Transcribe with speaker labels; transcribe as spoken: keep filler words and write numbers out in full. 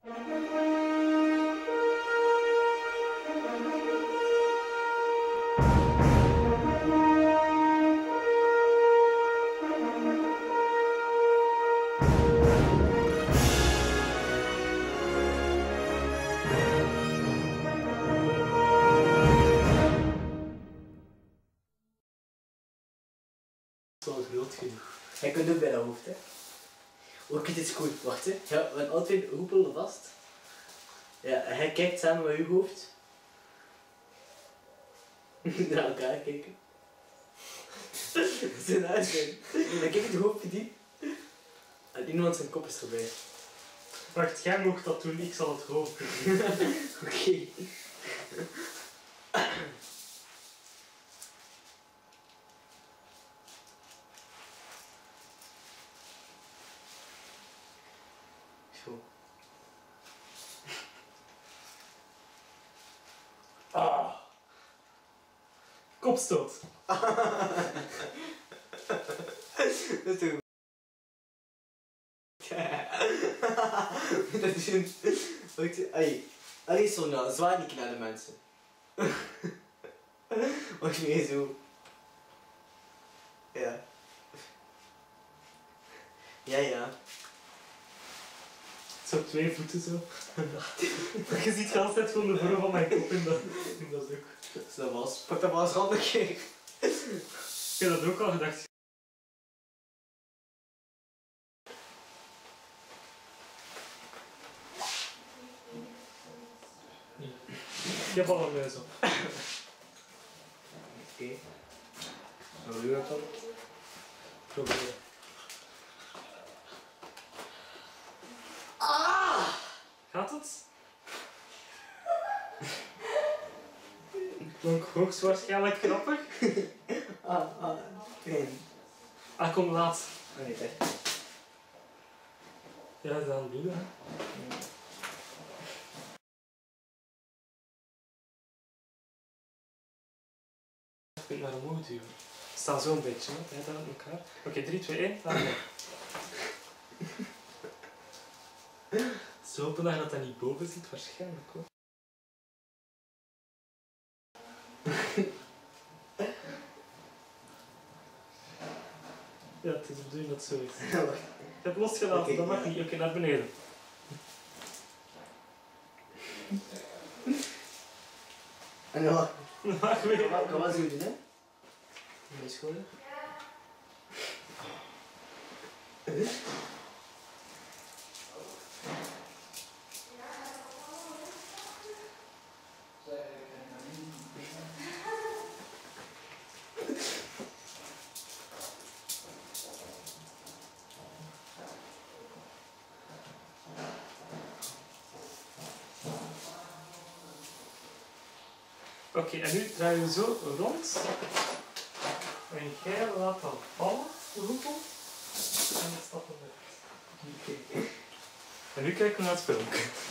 Speaker 1: Zo groot genoeg. Hij kunt ook bij dat hoofd, hè. Ook het is goed. Wacht, hè. Ja, we hebben altijd hoepelen vast. Ja, hij kijkt samen met uw hoofd. Naar elkaar kijken. Dat is een uitdaging. Dan kijk het hoofdje diep. En iemand zijn kop is erbij.
Speaker 2: Wacht, jij mag dat doen, ik zal het hoofd doen.
Speaker 1: Oké. Okay. Zo.
Speaker 2: Ah. Kopstoot.
Speaker 1: Dat is toch... Dat is een... Wacht, allee. Allee Sonja, zwaai niet naar de mensen. Wacht meer zo. Ja. Ja, ja.
Speaker 2: Zo twee voeten zo. Maar je ziet de hele tijd gewoon de vorm van mijn kop in dat, in dat doek.
Speaker 1: Dat was... Pak dat maar eens handig.
Speaker 2: Ik heb dat ook al gedacht. Ik heb al een neus op.
Speaker 1: Oké. Okay. Hoe doe je dat dan?
Speaker 2: Probeer.
Speaker 1: Ah!
Speaker 2: Gaat het? Klonk hoogstwaarschijnlijk grappig.
Speaker 1: Ah, ah, pijn.
Speaker 2: Ah, kom laat.
Speaker 1: Oh nee, echt.
Speaker 2: Ja, dat is aan het doen, hè. Ik vind naar omhoog duwen. We staan zo een beetje, hè. Jij daar met elkaar. Oké, okay, drie, twee, één. Daar. Zo hopen dat dat niet boven zit, waarschijnlijk hoor. Ja, het is de bedoeling dat het zo is. Ik heb losgelaten, okay, dat mag niet. Oké, okay, naar beneden.
Speaker 1: En dan...
Speaker 2: Mag weer.
Speaker 1: Wat was het doen, hè? Mijn schoenen.
Speaker 2: Oké, okay, en nu draaien we zo rond. En jij laat dan vallen, de hoepel. En we stappen eruit.
Speaker 1: Oké.
Speaker 2: En nu kijken we naar het filmpje.